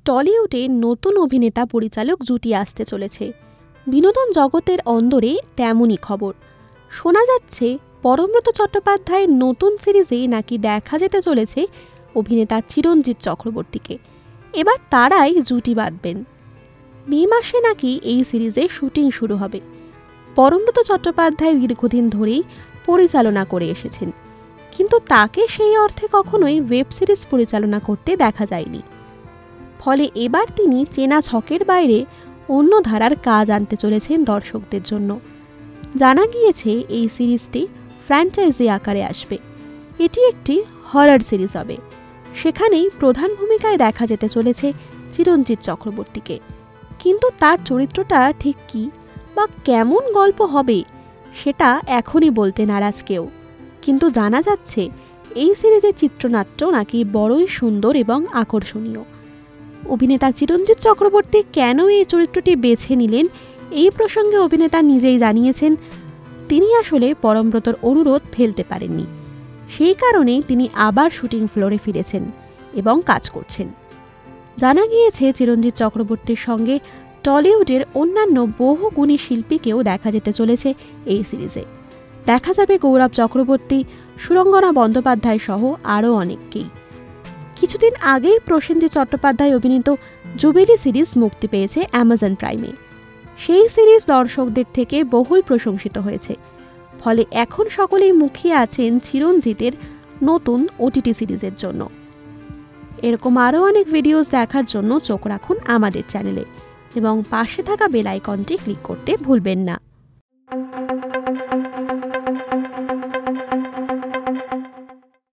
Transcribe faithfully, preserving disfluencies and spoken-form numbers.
টলিউডে নতুন অভিনেতা পরিচালক জুটি আসতে চলেছে। বিনোদন জগতের অন্দরে তেমনই খবর। শোনা যাচ্ছে পরমব্রত চট্টোপাধ্যায়ের নতুন সিরিজে নাকি দেখা যেতে চলেছে অভিনেতা চিরঞ্জিত চক্রবর্তীকে। এবার তারাই জুটি বাঁধবেন। মে মাসে নাকি এই সিরিজে শুটিং শুরু হবে। পরমব্রত চট্টোপাধ্যায় দীর্ঘদিন ধরেই পরিচালনা করে এসেছেন, কিন্তু তাকে সেই অর্থে কখনোই ওয়েব সিরিজ পরিচালনা করতে দেখা যায়নি। ফলে এবার তিনি চেনা ছকের বাইরে অন্য ধারার কাজ আনতে চলেছেন দর্শকদের জন্য। জানা গিয়েছে এই সিরিজটি ফ্র্যাঞ্চাইজি আকারে আসবে। এটি একটি হরর সিরিজ হবে। সেখানেই প্রধান ভূমিকায় দেখা যেতে চলেছে চিরঞ্জিত চক্রবর্তীকে। কিন্তু তার চরিত্রটা ঠিক কী বা কেমন গল্প হবে সেটা এখনই বলতে নারাজ কেউ। কিন্তু জানা যাচ্ছে এই সিরিজের চিত্রনাট্য নাকি বড়ই সুন্দর এবং আকর্ষণীয়। অভিনেতা চিরঞ্জিত চক্রবর্তী কেন এই চরিত্রটি বেছে নিলেন এই প্রসঙ্গে অভিনেতা নিজেই জানিয়েছেন, তিনি আসলে পরমব্রতর অনুরোধ ফেলতে পারেননি। সেই কারণেই তিনি আবার শুটিং ফ্লোরে ফিরেছেন এবং কাজ করছেন। জানা গিয়েছে চিরঞ্জিত চক্রবর্তীর সঙ্গে টলিউডের অন্যান্য বহু গুণী শিল্পীকেও দেখা যেতে চলেছে এই সিরিজে। দেখা যাবে গৌরব চক্রবর্তী, সুরঙ্গনা বন্দ্যোপাধ্যায় সহ আরও অনেককেই। কিছুদিন আগেই প্রসেনজিৎ চট্টোপাধ্যায় অভিনীত জুবিলি সিরিজ মুক্তি পেয়েছে অ্যামাজন প্রাইমে। সেই সিরিজ দর্শকদের থেকে বহুল প্রশংসিত হয়েছে। ফলে এখন সকলেই মুখিয়ে আছেন চিরঞ্জিতের নতুন ওটিটি সিরিজের জন্য। এরকম আরও অনেক ভিডিওস দেখার জন্য চোখ রাখুন আমাদের চ্যানেলে এবং পাশে থাকা বেল আইকনটি ক্লিক করতে ভুলবেন না।